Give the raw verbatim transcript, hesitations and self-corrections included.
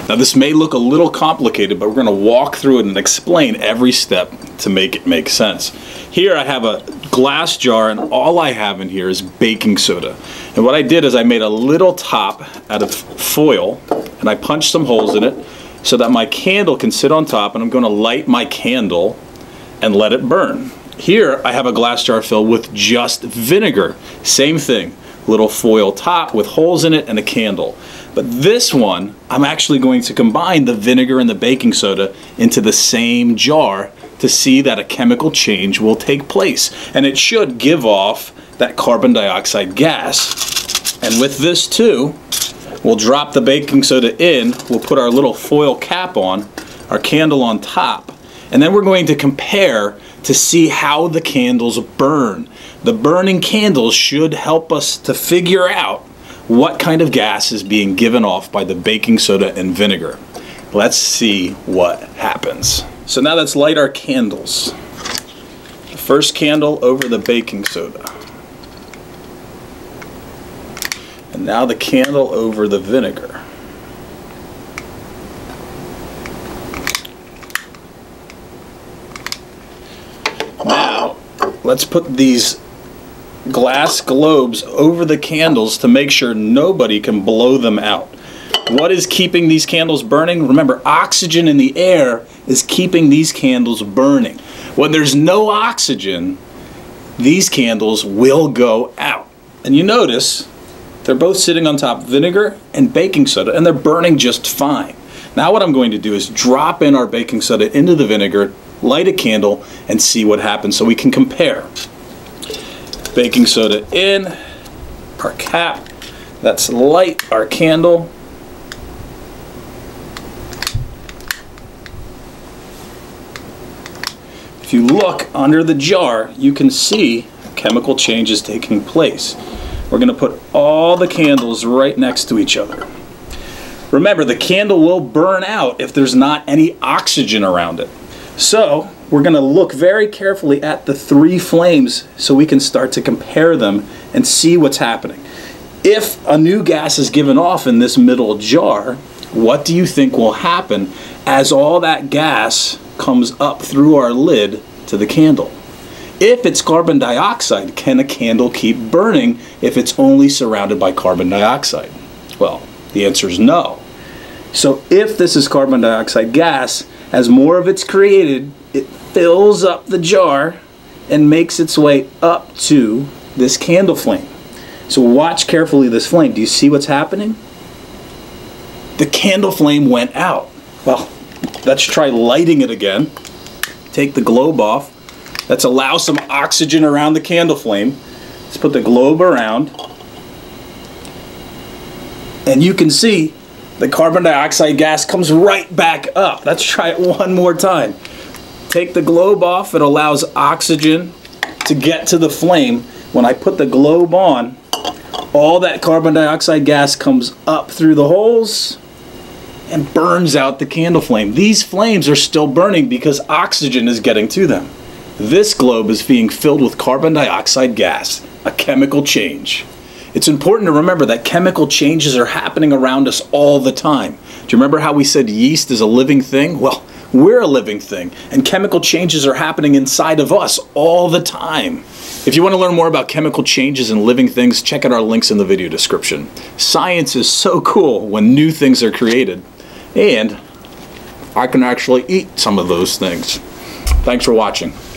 Now this may look a little complicated, but we're going to walk through it and explain every step to make it make sense. Here I have a glass jar, and all I have in here is baking soda. And what I did is I made a little top out of foil, and I punched some holes in it so that my candle can sit on top, and I'm going to light my candle and let it burn. Here I have a glass jar filled with just vinegar. Same thing, little foil top with holes in it and a candle. But this one, I'm actually going to combine the vinegar and the baking soda into the same jar to see that a chemical change will take place. And it should give off that carbon dioxide gas. And with this too, we'll drop the baking soda in, we'll put our little foil cap on, our candle on top, and then we're going to compare to see how the candles burn. The burning candles should help us to figure out what kind of gas is being given off by the baking soda and vinegar. Let's see what happens. So now let's light our candles. The first candle over the baking soda. And now the candle over the vinegar. Now, let's put these glass globes over the candles to make sure nobody can blow them out. What is keeping these candles burning? Remember, oxygen in the air is keeping these candles burning. When there's no oxygen, these candles will go out. And you notice they're both sitting on top, vinegar and baking soda, and they're burning just fine. Now what I'm going to do is drop in our baking soda into the vinegar, light a candle, and see what happens so we can compare. Baking soda in, our cap, let's light our candle. If you look under the jar, you can see chemical changes taking place. We're going to put all the candles right next to each other. Remember, the candle will burn out if there's not any oxygen around it. So we're going to look very carefully at the three flames so we can start to compare them and see what's happening. If a new gas is given off in this middle jar, what do you think will happen as all that gas comes up through our lid to the candle? If it's carbon dioxide, can a candle keep burning if it's only surrounded by carbon dioxide? Well, the answer is no. So if this is carbon dioxide gas, as more of it's created, it fills up the jar and makes its way up to this candle flame. So watch carefully this flame. Do you see what's happening? The candle flame went out. Well, let's try lighting it again. Take the globe off. Let's allow some oxygen around the candle flame. Let's put the globe around. And you can see the carbon dioxide gas comes right back up. Let's try it one more time. Take the globe off. It allows oxygen to get to the flame. When I put the globe on, all that carbon dioxide gas comes up through the holes and burns out the candle flame. These flames are still burning because oxygen is getting to them. This globe is being filled with carbon dioxide gas, a chemical change. It's important to remember that chemical changes are happening around us all the time. Do you remember how we said yeast is a living thing? Well, we're a living thing, and chemical changes are happening inside of us all the time. If you want to learn more about chemical changes in living things, check out our links in the video description. Science is so cool when new things are created, and I can actually eat some of those things. Thanks for watching.